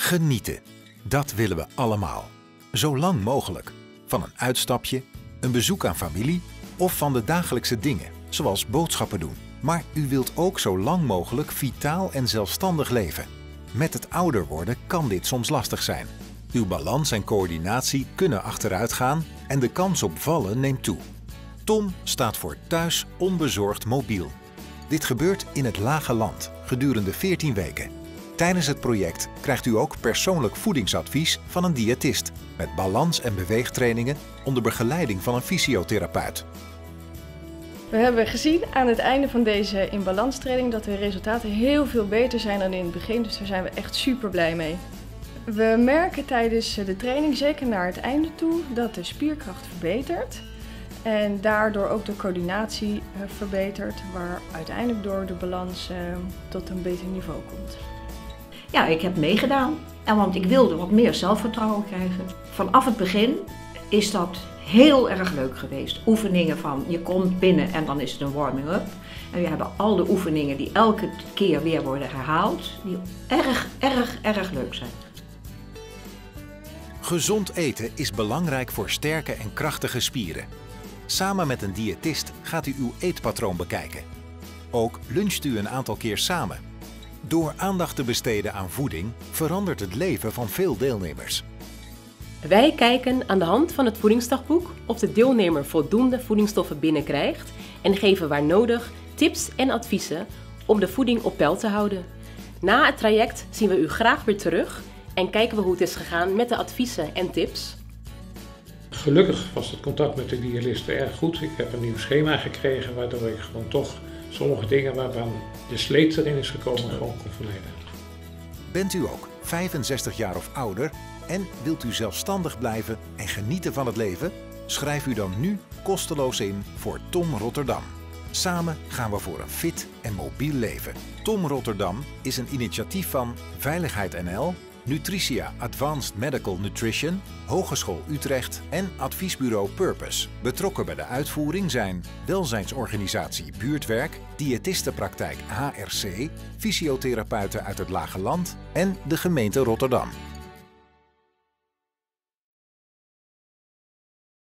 Genieten, dat willen we allemaal. Zo lang mogelijk. Van een uitstapje, een bezoek aan familie of van de dagelijkse dingen, zoals boodschappen doen. Maar u wilt ook zo lang mogelijk vitaal en zelfstandig leven. Met het ouder worden kan dit soms lastig zijn. Uw balans en coördinatie kunnen achteruit gaan en de kans op vallen neemt toe. TOM staat voor Thuis Onbezorgd Mobiel. Dit gebeurt in het Lage Land gedurende 14 weken. Tijdens het project krijgt u ook persoonlijk voedingsadvies van een diëtist met balans- en beweegtrainingen onder begeleiding van een fysiotherapeut. We hebben gezien aan het einde van deze inbalanstraining dat de resultaten heel veel beter zijn dan in het begin, dus daar zijn we echt super blij mee. We merken tijdens de training, zeker naar het einde toe, dat de spierkracht verbetert en daardoor ook de coördinatie verbetert, waar uiteindelijk door de balans tot een beter niveau komt. Ja, ik heb meegedaan, want ik wilde wat meer zelfvertrouwen krijgen. Vanaf het begin is dat heel erg leuk geweest. Oefeningen van je komt binnen en dan is het een warming-up. En we hebben al de oefeningen die elke keer weer worden herhaald, die erg leuk zijn. Gezond eten is belangrijk voor sterke en krachtige spieren. Samen met een diëtist gaat u uw eetpatroon bekijken. Ook luncht u een aantal keer samen. Door aandacht te besteden aan voeding verandert het leven van veel deelnemers. Wij kijken aan de hand van het voedingsdagboek of de deelnemer voldoende voedingsstoffen binnenkrijgt en geven waar nodig tips en adviezen om de voeding op peil te houden. Na het traject zien we u graag weer terug en kijken we hoe het is gegaan met de adviezen en tips. Gelukkig was het contact met de diëtist erg goed. Ik heb een nieuw schema gekregen waardoor ik gewoon toch sommige dingen waarvan de sleet erin is gekomen gewoon kon vermijden. Bent u ook 65 jaar of ouder en wilt u zelfstandig blijven en genieten van het leven? Schrijf u dan nu kosteloos in voor TOM Rotterdam. Samen gaan we voor een fit en mobiel leven. TOM Rotterdam is een initiatief van Veiligheid NL, Nutricia Advanced Medical Nutrition, Hogeschool Utrecht en adviesbureau Purpose. Betrokken bij de uitvoering zijn welzijnsorganisatie Buurtwerk, diëtistenpraktijk HRC, fysiotherapeuten uit het Lage Land en de gemeente Rotterdam.